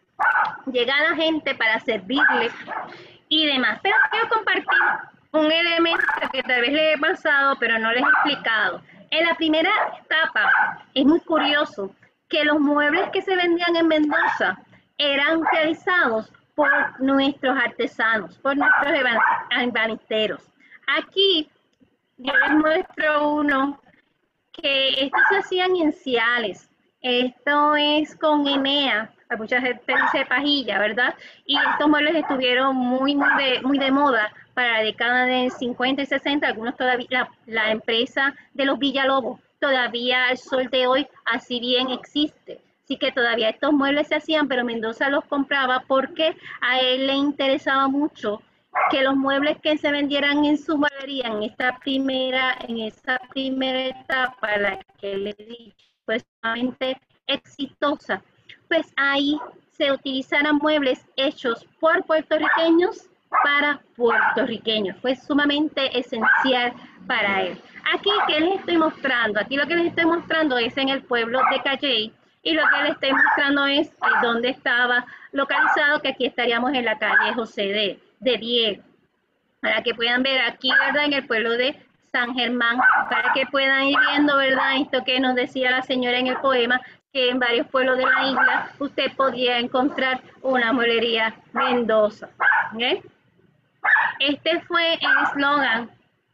Llega a la gente para servirle y demás. Pero quiero compartir un elemento que tal vez les he pasado, pero no les he explicado. En la primera etapa, es muy curioso que los muebles que se vendían en Mendoza eran realizados por nuestros artesanos, por nuestros ebanisteros. Aquí yo les muestro uno que estos se hacían en Ciales. Esto es con Enea, mucha gente dice pajilla, ¿verdad? Y estos muebles estuvieron muy de moda para la década de 50 y 60. Algunos todavía, la empresa de los Villalobos, todavía al sol de hoy, así bien existe. Así que todavía estos muebles se hacían, pero Mendoza los compraba porque a él le interesaba mucho que los muebles que se vendieran en su mueblería en esa primera etapa, la que le di, pues sumamente exitosa, pues ahí se utilizaran muebles hechos por puertorriqueños para puertorriqueños. Fue sumamente esencial para él. Aquí, ¿qué les estoy mostrando? Aquí lo que les estoy mostrando es en el pueblo de Calley, y lo que les estoy mostrando es dónde estaba localizado, que aquí estaríamos en la calle José de Diego, para que puedan ver aquí, ¿verdad?, en el pueblo de San Germán, para que puedan ir viendo, ¿verdad? Esto que nos decía la señora en el poema, que en varios pueblos de la isla usted podía encontrar una mueblería Mendoza. ¿Okay? Este fue el eslogan,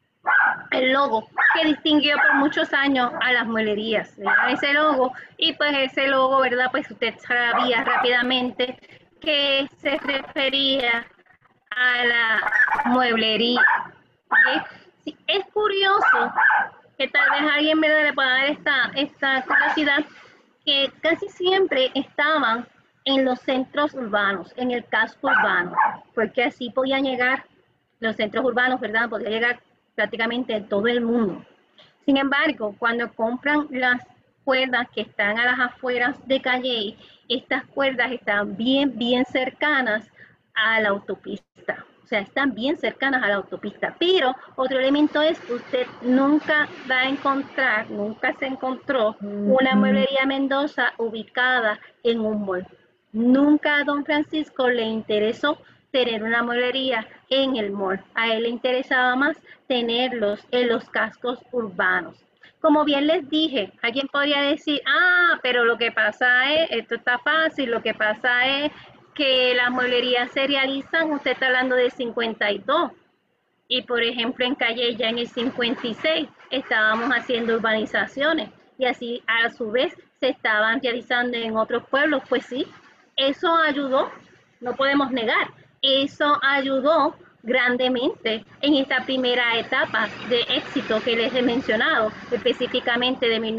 el logo que distinguió por muchos años a las mueblerías, ¿verdad? Ese logo, y pues ese logo, ¿verdad? Pues usted sabía rápidamente que se refería a la mueblería. ¿Okay? Sí, es curioso que tal vez alguien, ¿verdad?, le pueda dar esta curiosidad, que casi siempre estaban en los centros urbanos, en el casco urbano, porque así podían llegar los centros urbanos, ¿verdad? Podía llegar prácticamente todo el mundo. Sin embargo, cuando compran las cuerdas que están a las afueras de Calley, estas cuerdas están bien cercanas a la autopista. O sea, están bien cercanas a la autopista. Pero otro elemento es que usted nunca va a encontrar, nunca se encontró una mueblería Mendoza ubicada en un mall. Nunca a don Francisco le interesó tener una mueblería en el mall. A él le interesaba más tenerlos en los cascos urbanos. Como bien les dije, alguien podría decir, pero lo que pasa es, esto está fácil, lo que pasa es que las mueblerías se realizan, usted está hablando de 52, y por ejemplo en Calle ya en el 56 estábamos haciendo urbanizaciones, y así a su vez se estaban realizando en otros pueblos. Pues sí, eso ayudó, no podemos negar, eso ayudó grandemente en esta primera etapa de éxito que les he mencionado, específicamente de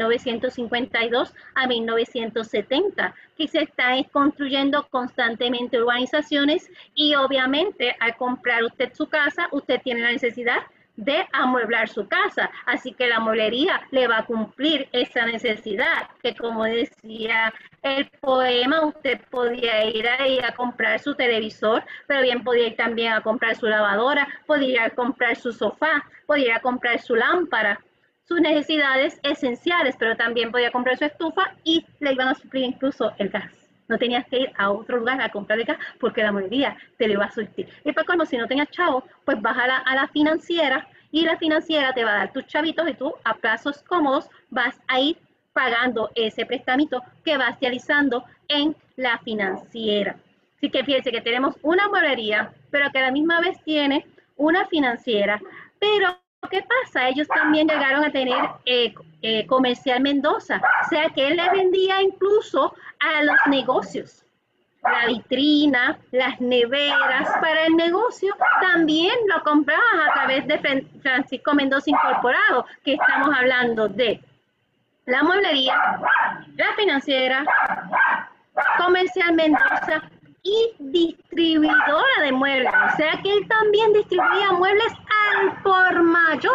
1952 a 1970, que se están construyendo constantemente urbanizaciones, y obviamente al comprar usted su casa, usted tiene la necesidad de amueblar su casa, así que la mueblería le va a cumplir esa necesidad, que como decía el poema, usted podía ir ahí a comprar su televisor, pero bien podía ir también a comprar su lavadora, podía ir a comprar su sofá, podía ir a comprar su lámpara, sus necesidades esenciales, pero también podía comprar su estufa y le iban a suplir incluso el gas. No tenías que ir a otro lugar a comprar el gas porque la mueblería te lo iba a surtir. Y pues como si no tenías chavo, pues vas a la financiera, y la financiera te va a dar tus chavitos, y tú a plazos cómodos vas a ir pagando ese prestamito que vas realizando en la financiera. Así que fíjense que tenemos una mueblería, pero que a la misma vez tiene una financiera. Pero ¿qué pasa? Ellos también llegaron a tener Comercial Mendoza, o sea que él le vendía incluso a los negocios la vitrina, las neveras para el negocio, también lo comprabas a través de Francisco Mendoza Incorporado, que estamos hablando de la mueblería, la financiera, Comercial Mendoza y distribuidora de muebles. O sea que él también distribuía muebles al por mayor.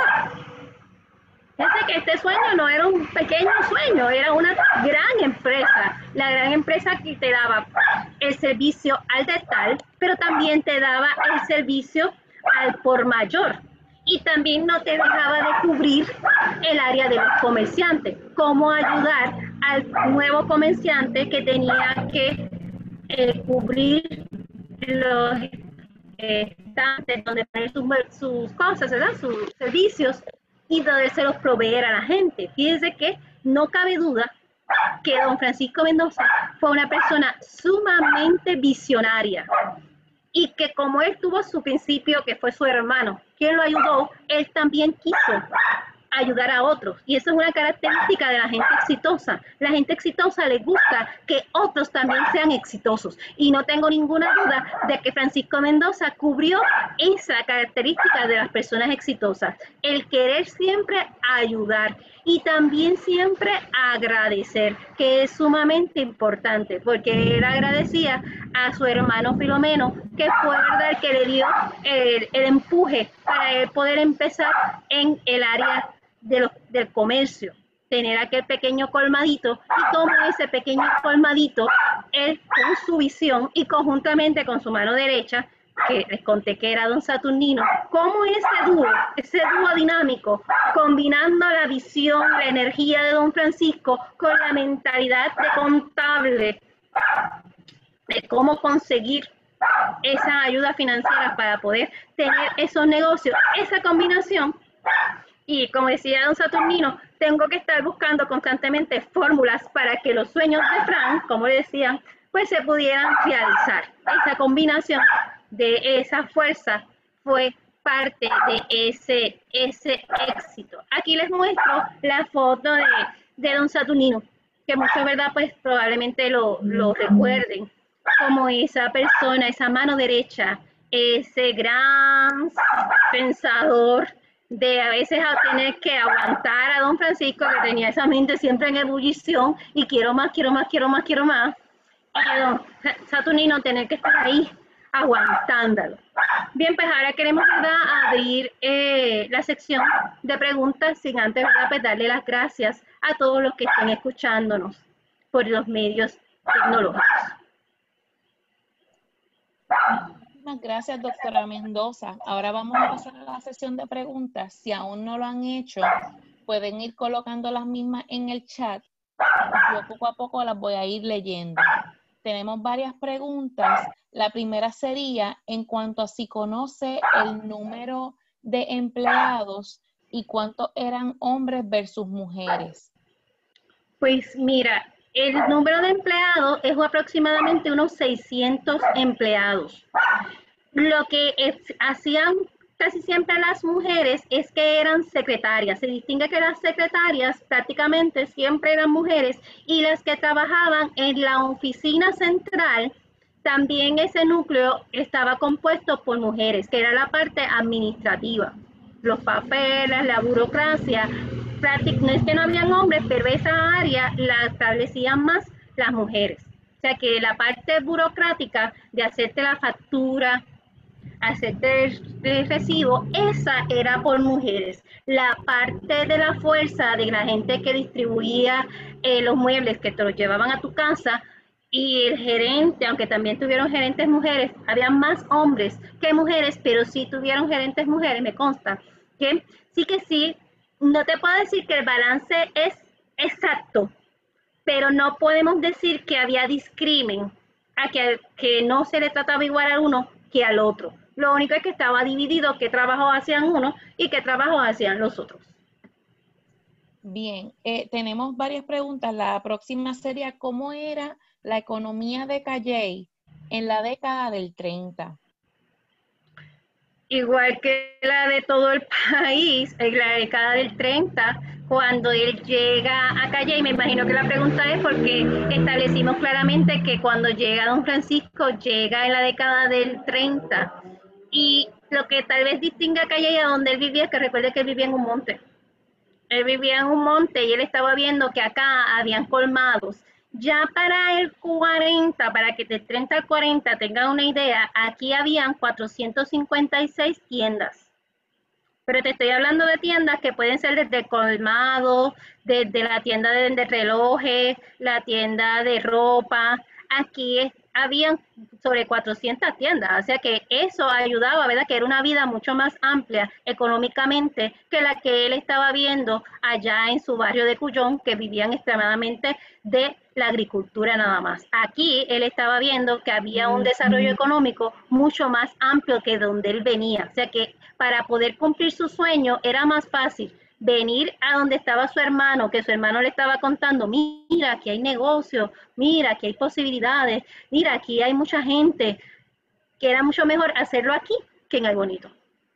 Fíjate que este sueño no era un pequeño sueño, era una gran empresa. La gran empresa que te daba el servicio al detalle, pero también te daba el servicio al por mayor. Y también no te dejaba de cubrir el área de los comerciantes. Cómo ayudar al nuevo comerciante que tenía que cubrir los estantes donde poner sus cosas, ¿verdad? Sus servicios, y podérselos proveer a la gente. Fíjense que no cabe duda que don Francisco Mendoza fue una persona sumamente visionaria, y que como él tuvo su principio, que fue su hermano, quien lo ayudó, él también quiso ayudar a otros. Y eso es una característica de la gente exitosa. La gente exitosa les gusta que otros también sean exitosos. Y no tengo ninguna duda de que Francisco Mendoza cubrió esa característica de las personas exitosas. El querer siempre ayudar y también siempre agradecer, que es sumamente importante, porque él agradecía a su hermano Filomeno, que fue verdad el que le dio el empuje para él poder empezar en el área del comercio, tener aquel pequeño colmadito, y como ese pequeño colmadito, él con su visión y conjuntamente con su mano derecha, que les conté que era don Saturnino, como ese dúo dinámico, combinando la visión, la energía de don Francisco con la mentalidad de contable, de cómo conseguir esa ayuda financiera para poder tener esos negocios, esa combinación Y como decía don Saturnino, tengo que estar buscando constantemente fórmulas para que los sueños de Frank, como le decían, pues se pudieran realizar. Esa combinación de esa fuerza fue parte de ese éxito. Aquí les muestro la foto de don Saturnino, que muchos, ¿verdad? Pues probablemente lo recuerden como esa persona, esa mano derecha, ese gran pensador de a veces a tener que aguantar a don Francisco, que tenía esa mente siempre en ebullición y quiero más, quiero más, quiero más, quiero más. Y don Saturnino tener que estar ahí aguantándolo. Bien, pues ahora queremos, ¿verdad?, abrir la sección de preguntas sin antes, ¿verdad?, pues darle las gracias a todos los que estén escuchándonos por los medios tecnológicos. Muchísimas gracias, doctora Mendoza. Ahora vamos a pasar a la sesión de preguntas. Si aún no lo han hecho, pueden ir colocando las mismas en el chat. Yo poco a poco las voy a ir leyendo. Tenemos varias preguntas. La primera sería en cuanto a si conoce el número de empleados y cuántos eran hombres versus mujeres. Pues mira, el número de empleados es aproximadamente unos 600 empleados. Lo que hacían casi siempre las mujeres es que eran secretarias. Se distingue que las secretarias prácticamente siempre eran mujeres y las que trabajaban en la oficina central, también ese núcleo estaba compuesto por mujeres, que era la parte administrativa, los papeles, la burocracia. No es que no habían hombres, pero esa área la establecían más las mujeres. O sea que la parte burocrática de hacerte la factura, hacerte el recibo, esa era por mujeres. La parte de la fuerza de la gente que distribuía los muebles que te los llevaban a tu casa y el gerente, aunque también tuvieron gerentes mujeres, había más hombres que mujeres, pero sí tuvieron gerentes mujeres, me consta, que sí, no te puedo decir que el balance es exacto, pero no podemos decir que había discrimen, a que no se le trataba igual a uno que al otro. Lo único es que estaba dividido qué trabajo hacían uno y qué trabajo hacían los otros. Bien, tenemos varias preguntas. La próxima sería, ¿cómo era la economía de Calley en la década del 30? Igual que la de todo el país, en la década del 30, cuando él llega a Calle, y me imagino que la pregunta es porque establecimos claramente que cuando llega don Francisco, llega en la década del 30, y lo que tal vez distingue a Calle a donde él vivía es que recuerde que él vivía en un monte. Él vivía en un monte y él estaba viendo que acá habían colmados. Ya para el 40, para que del 30 al 40 tengan una idea, aquí habían 456 tiendas. Pero te estoy hablando de tiendas que pueden ser desde colmado, desde la tienda de relojes, la tienda de ropa. Aquí habían sobre 400 tiendas, o sea que eso ayudaba, ¿verdad? Que era una vida mucho más amplia económicamente que la que él estaba viendo allá en su barrio de Cuyón, que vivían extremadamente de la agricultura nada más. Aquí él estaba viendo que había un desarrollo económico mucho más amplio que donde él venía, o sea que para poder cumplir su sueño era más fácil venir a donde estaba su hermano, que su hermano le estaba contando, mira, aquí hay negocio, mira, aquí hay posibilidades, mira, aquí hay mucha gente, que era mucho mejor hacerlo aquí que en el bonito.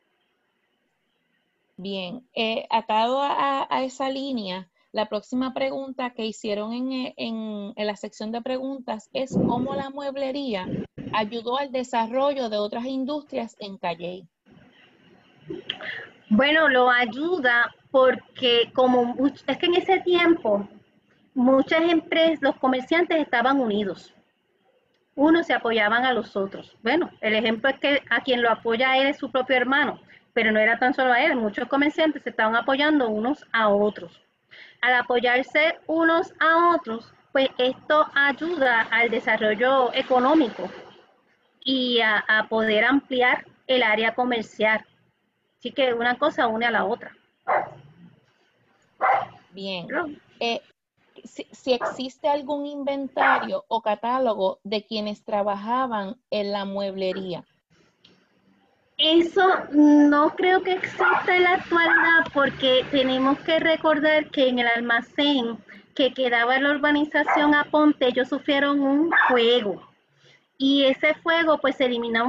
Bien, atado a esa línea, la próxima pregunta que hicieron en la sección de preguntas es cómo la mueblería ayudó al desarrollo de otras industrias en Calley. Bueno, lo ayuda porque es que en ese tiempo muchas empresas, los comerciantes estaban unidos. Unos se apoyaban a los otros. Bueno, el ejemplo es que a quien lo apoya a él es su propio hermano, pero no era tan solo a él, muchos comerciantes se estaban apoyando unos a otros. Al apoyarse unos a otros, pues esto ayuda al desarrollo económico y a poder ampliar el área comercial. Así que una cosa une a la otra. Bien, ¿No? si existe algún inventario o catálogo de quienes trabajaban en la mueblería. Eso no creo que exista en la actualidad porque tenemos que recordar que en el almacén que quedaba en la urbanización Aponte, ellos sufrieron un fuego y ese fuego pues eliminó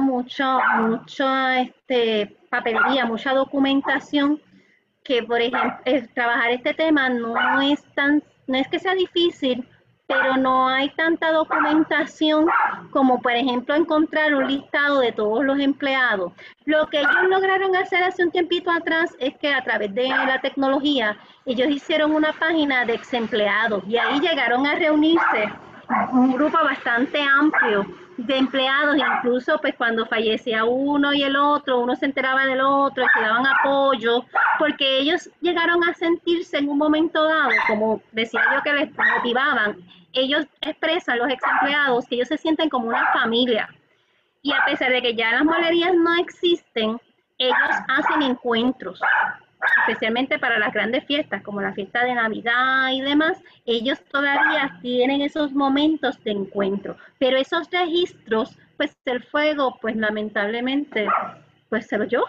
papelería, mucha documentación que, por ejemplo, trabajar este tema no es que sea difícil, pero no hay tanta documentación como, por ejemplo, encontrar un listado de todos los empleados. Lo que ellos lograron hacer hace un tiempito atrás es que a través de la tecnología, ellos hicieron una página de ex empleados y ahí llegaron a reunirse un grupo bastante amplio de empleados, incluso pues cuando fallecía uno y el otro, uno se enteraba del otro, se daban apoyo, porque ellos llegaron a sentirse en un momento dado, como decía yo que les motivaban, ellos expresan, los ex empleados, que ellos se sienten como una familia. Y a pesar de que ya las molerías no existen, ellos hacen encuentros, especialmente para las grandes fiestas, como la fiesta de Navidad y demás, ellos todavía tienen esos momentos de encuentro. Pero esos registros, pues el fuego, pues lamentablemente, pues se lo llevó.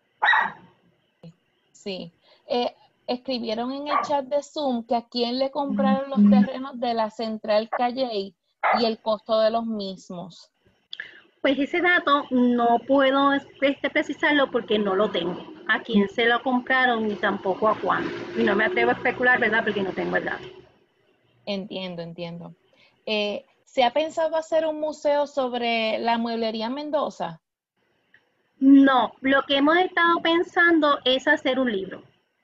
Sí. Escribieron en el chat de Zoom que a quién le compraron los terrenos de la Central Calley y el costo de los mismos. Pues ese dato no puedo precisarlo porque no lo tengo. A quién se lo compraron ni tampoco a cuándo. Y no me atrevo a especular, ¿verdad? Porque no tengo el dato. Entiendo. ¿Se ha pensado hacer un museo sobre la mueblería Mendoza? No, lo que hemos estado pensando es hacer un libro.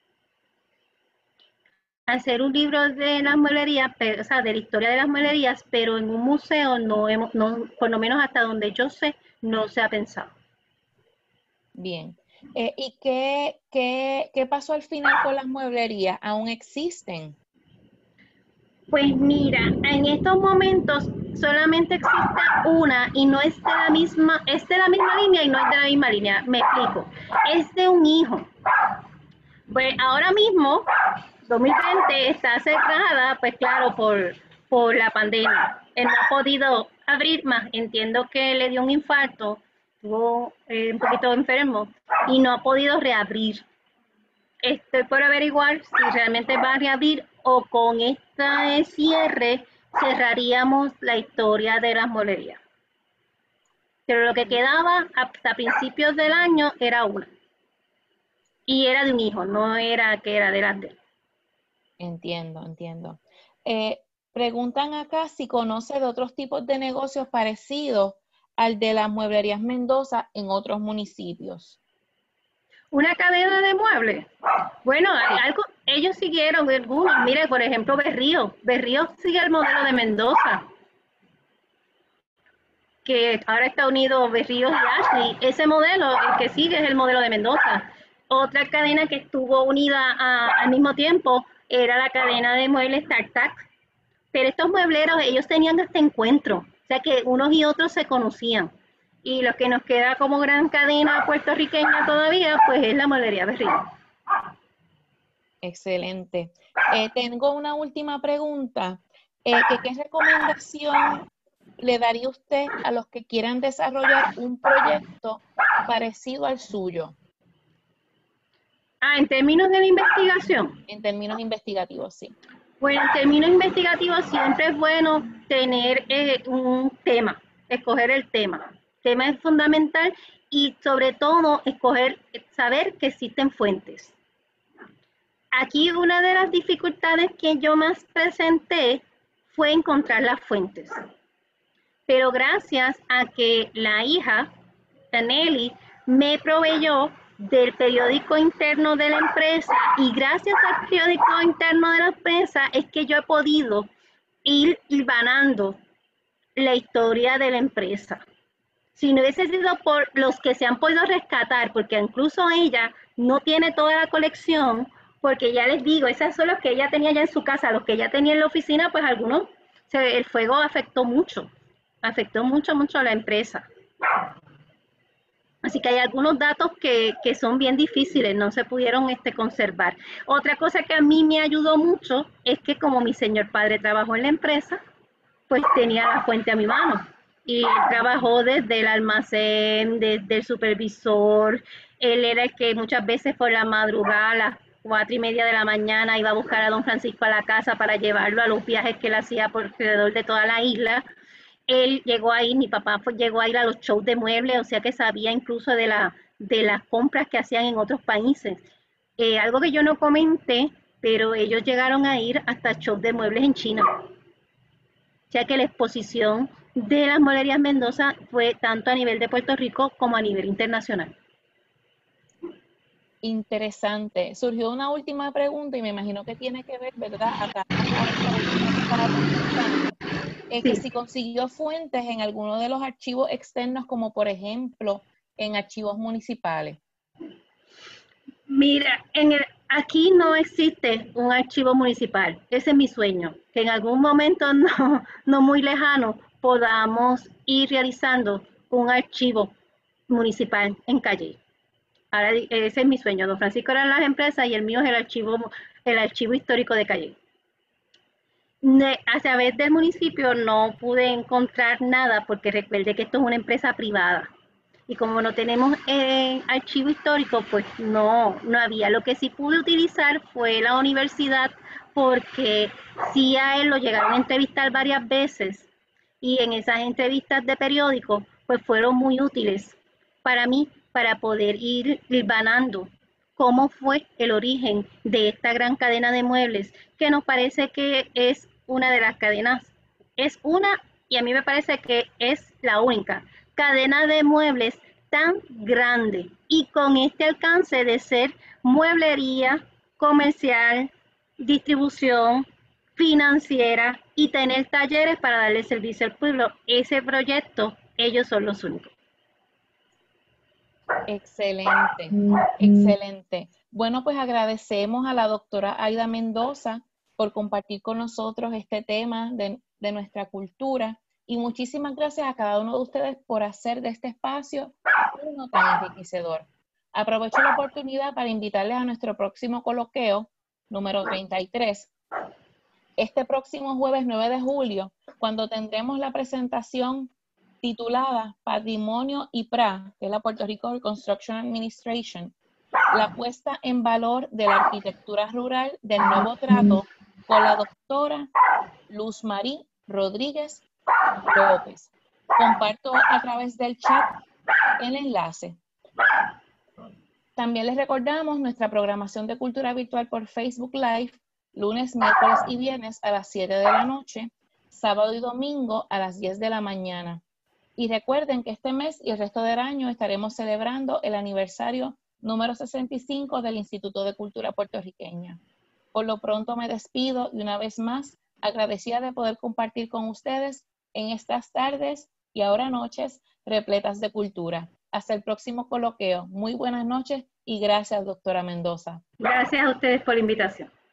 Hacer un libro de las mueblerías, o sea, de la historia de las mueblerías, pero en un museo por lo menos hasta donde yo sé, no se ha pensado. Bien. ¿Y qué pasó al final con las mueblerías? ¿Aún existen? Pues mira, en estos momentos solamente existe una y no es es de la misma línea y no es de la misma línea. Me explico. Es de un hijo. Pues ahora mismo, 2020 está cerrada, pues claro, por la pandemia. Él no ha podido abrir más. Entiendo que le dio un infarto, estuvo un poquito enfermo y no ha podido reabrir. Estoy por averiguar si realmente va a reabrir o con este cierre cerraríamos la historia de las molerías. Pero lo que quedaba hasta principios del año era una. Y era de un hijo, no era que era de las de él. Entiendo. Preguntan acá si conoce de otros tipos de negocios parecidos al de las mueblerías Mendoza en otros municipios. Una cadena de muebles. Bueno, ellos siguieron algunos. Mire, por ejemplo, Berrío. Berrío sigue el modelo de Mendoza, que ahora está unido Berríos y Ashley. Ese modelo, el que sigue es el modelo de Mendoza. Otra cadena que estuvo unida al mismo tiempo era la cadena de muebles Tartac. Pero estos muebleros, ellos tenían este encuentro. O sea que unos y otros se conocían. Y lo que nos queda como gran cadena puertorriqueña todavía, pues es la mueblería Berrío. Excelente. Tengo una última pregunta. ¿Qué recomendación le daría usted a los que quieran desarrollar un proyecto parecido al suyo? En términos de la investigación. En términos investigativos, sí. Bueno, en términos investigativos siempre es bueno tener un tema, escoger el tema. El tema es fundamental y sobre todo saber que existen fuentes. Aquí una de las dificultades que yo más presenté fue encontrar las fuentes. Pero gracias a que la hija, Nelly, me proveyó del periódico interno de la empresa y gracias al periódico interno de la empresa es que yo he podido ir hilvanando la historia de la empresa. Si no hubiese sido por los que se han podido rescatar, porque incluso ella no tiene toda la colección, porque ya les digo, esos son los que ella tenía ya en su casa, los que ella tenía en la oficina, pues algunos, el fuego afectó mucho a la empresa. Así que hay algunos datos que son bien difíciles, no se pudieron conservar. Otra cosa que a mí me ayudó mucho es que como mi señor padre trabajó en la empresa, pues tenía la fuente a mi mano. y él trabajó desde el almacén, desde el supervisor. Él era el que muchas veces por la madrugada, a las 4:30 de la mañana, iba a buscar a don Francisco a la casa para llevarlo a los viajes que él hacía por alrededor de toda la isla. Él llegó ahí, mi papá llegó a ir a los shows de muebles, o sea que sabía incluso de las compras que hacían en otros países. Algo que yo no comenté, pero ellos llegaron a ir hasta shows de muebles en China. O sea que la exposición de las Mueblerías Mendoza fue tanto a nivel de Puerto Rico como a nivel internacional. Interesante. Surgió una última pregunta y me imagino que tiene que ver, ¿verdad? Acá que Sí. si consiguió fuentes en alguno de los archivos externos, como por ejemplo en archivos municipales. Mira, aquí no existe un archivo municipal. Ese es mi sueño, que en algún momento no muy lejano podamos ir realizando un archivo municipal en Calle. Ahora, ese es mi sueño. Don Francisco eran las empresas y el mío es el archivo histórico de Calle. A través del municipio no pude encontrar nada porque recuerde que esto es una empresa privada. Y como no tenemos archivo histórico, pues no había. Lo que sí pude utilizar fue la universidad, porque sí a él lo llegaron a entrevistar varias veces y en esas entrevistas de periódico pues fueron muy útiles para mí, para poder ir hilvanando cómo fue el origen de esta gran cadena de muebles, que nos parece que es una de las cadenas, es una, y a mí me parece que es la única cadena de muebles tan grande y con este alcance de ser mueblería, comercial, distribución, financiera y tener talleres para darle servicio al pueblo. Ese proyecto, ellos son los únicos. Excelente, excelente. Bueno, pues agradecemos a la doctora Aida Mendoza por compartir con nosotros este tema de nuestra cultura, y muchísimas gracias a cada uno de ustedes por hacer de este espacio uno tan enriquecedor. Aprovecho la oportunidad para invitarles a nuestro próximo coloquio, número 33, este próximo jueves 9 de julio, cuando tendremos la presentación titulada Patrimonio y PRA, que es la Puerto Rico Construction Administration, la puesta en valor de la arquitectura rural del nuevo trato, con la doctora Luz Marí Rodríguez López. Comparto a través del chat el enlace. También les recordamos nuestra programación de cultura virtual por Facebook Live, lunes, miércoles y viernes a las 7 de la noche, sábado y domingo a las 10 de la mañana. Y recuerden que este mes y el resto del año estaremos celebrando el aniversario número 65 del Instituto de Cultura Puertorriqueña. Por lo pronto me despido y una vez más agradecida de poder compartir con ustedes en estas tardes y ahora noches repletas de cultura. Hasta el próximo coloquio. Muy buenas noches y gracias, doctora Mendoza. Gracias a ustedes por la invitación.